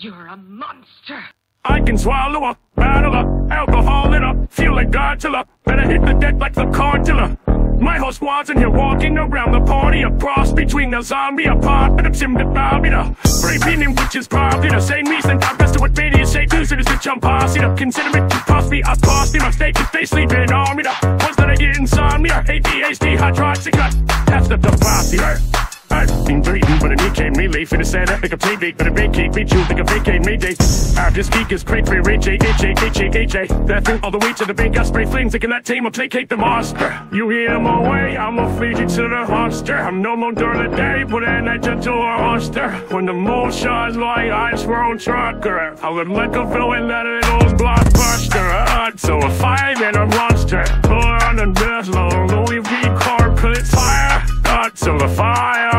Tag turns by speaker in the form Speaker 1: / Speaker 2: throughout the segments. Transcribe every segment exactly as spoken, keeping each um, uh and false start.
Speaker 1: You're a monster.
Speaker 2: I can swallow up, battle up, alcohol it up, feel like Godzilla. Better hit the deck like the car dealer. My whole squad's in here walking around the party. A cross between a zombie, a pop, and a sim to Bobby. Raping him, which is probably the same reason I best to what baby is say losers is bitch I'm posse up. Consider it to cost me, I cost him. I'm staking, they sleeping on me. Ones that I get insomnia, A D H D, hydroxycut. That's the posse, right? I've been breathing, but it came really for the set up like a T V, but a big cake, beat you like a vacate Mayday. After speakers, great for H A, H A, H A, H A. That thing all the way to the bank, I spray flames, like in that team, I placate the monster. You hear my way, I'ma feed you to the monster. I'm no more during the day, but at night to a monster. When the moon shines like ice road trucker, I look like a villain that it was blockbuster. Uh, so a five and a monster, pull on the death low, Louis V carpet fire. Uh, so the fire.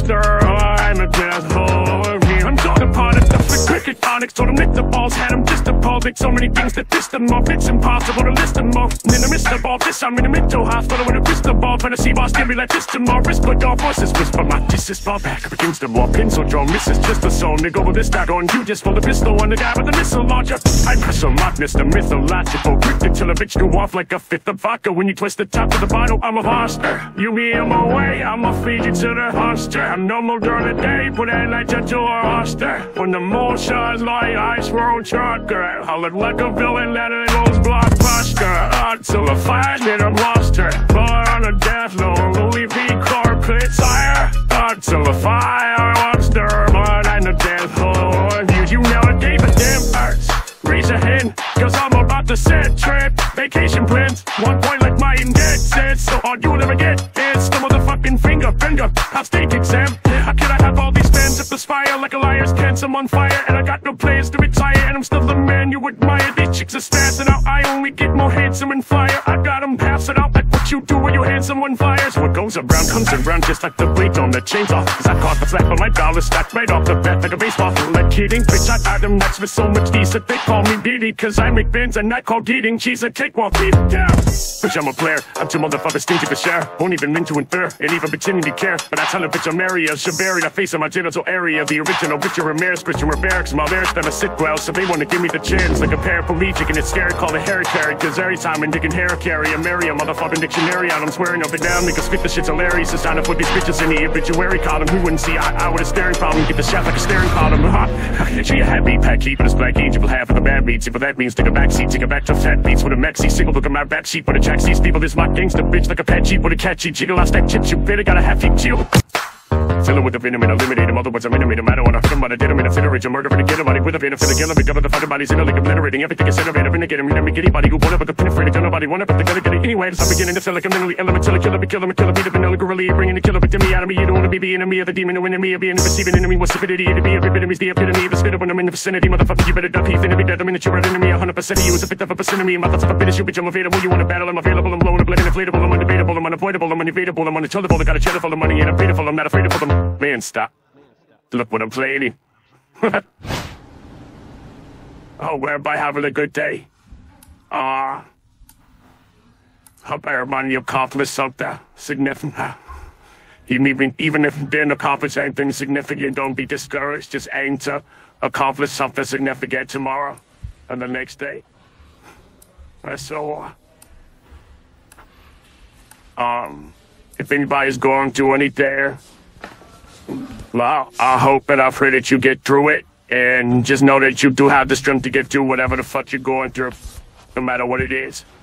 Speaker 2: I'm a death hole. I'm talking apart at the cricket tonics. Told him lick the balls, had him just appalled. Did so many things that pissed him off. It's impossible to list them all. And then I missed the ball. This I'm in a mental hospital with a crystal ball. Trying to see boss give me like this tomorrow. Wrist put off voices whisper my Jesus fall back up against the wall. Pencil draw misses just a soul. Nigga with this dagger on you just pull the pistol on the guy with the missile launcher. I press a mockness, the mythological. Cryptic till a bitch go off like a fifth of vodka. When you twist the top of the bottle, I'm a monster. You hear my way, I'ma feed you to the monster. I'm no more during the day, put that light to a monster. When the moon shines like ice road trucker, I look like a villain that it was blockbuster. Until a five minute monster, born on a death low, Louis V carpet tire. Until a fire monster, born on a death low. You, you never gave a damn first. Raise a hand, cause I'm about to set trip. Vacation plans, one point like my dead says. So all you'll ever get is the motherfucking finger, finger. I'll state exam. How can I have all these fans if there's fire like a liar's pants? I'm on fire and I got no plans to retire. And I'm still the man you admire. These chicks are spazzing out. I only get more handsome and flyer. I got them passing out like what you do when you hand someone fires. What goes around comes around just like the blade on the chainsaw. Cause I caught the flat but my dollar stacked right off the bat like a baseball. Like kidding, bitch, I got them nuts with so much geese that they call me Beatty. Cause I make bins and I call eating cheese a cakewalk. Beat it down. Bitch, I'm a player. I'm too motherfuckers stingy for share. Won't even into infer, ain't even pretending to care. But I tell a bitch I'm area. She'll bury the face of my genital area. The original Richard Ramirez, Christian Rivera. My lyrics never sit well, so they wanna give me the chance. Like a paraplegic and it's scared, call it hereditary. Cause every time I'm digging hair carry, I marry a motherfucking dictionary on. I'm swearing up and down, niggas spit the shit's hilarious. It's time to put these bitches in the obituary column. Who wouldn't see eye, eye with a staring problem? Get the shaft like a staring column. Ha! She a happy pack, keeping us black angel, half of the bad beats. But that means take a backseat, take a back to fat beats with a maxi single. Look at my back seat, but a jack sees people. This my gangsta bitch like a pet cheap with a catchy jiggle. I stack chips, you better got a half heap chill. Fill it with the venom and eliminate him. Otherwise, I'm intimate. I don't wanna hurt him, but I did him in a fit of murder and a get him body with a benefit of killing. Because the fucking bodies in a like obliterating everything is innovative and get him. You never get anybody who wanna but the penetrating to nobody wanna but they're gonna get it anyway. So I'm beginning to feel like I'm mentally elemental, killer, be killer, killer, be the vanilla gorilla, bringing the killer within me out of me. You don't wanna be the enemy of the demon, who enemy of being the receiving enemy. What's stupidity to be? Every bit of me's the epitome of a spitter when I'm in the vicinity. Motherfucker, you better duck. He's gonna be dead the minute you're an enemy. one hundred percent of you is a fifth of a percent of me. Motherfucker, finish you, bitch. I'm available. You wanna battle? I'm available. I'm blowing up like an inflatable. I'm undebatable. I'm unavoidable. I'm unevadable. I'm unintelligible. I got a cheddar full of money and I'm faithful. I'm not afraid of them. Man, stop. Look what I'm playing. Oh, whereby having a good day. Ah. Uh, hope everybody accomplished something significant. Even, even if you didn't accomplish anything significant, don't be discouraged. Just aim to accomplish something significant tomorrow and the next day. That's so. Um, if anybody's going through anything, well, I hope and I pray that you get through it, and just know that you do have the strength to get through whatever the fuck you're going through, no matter what it is.